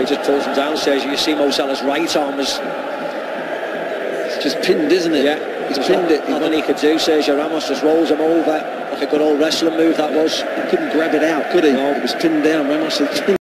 just pulls him down, Sergio. You see Mo Salah's right arm was just pinned, isn't it? Yeah, he's pinned it. Nothing he could do. Sergio Ramos just rolls him over like a good old wrestling move that was. He couldn't grab it out, could he? No. It was pinned down. Ramos had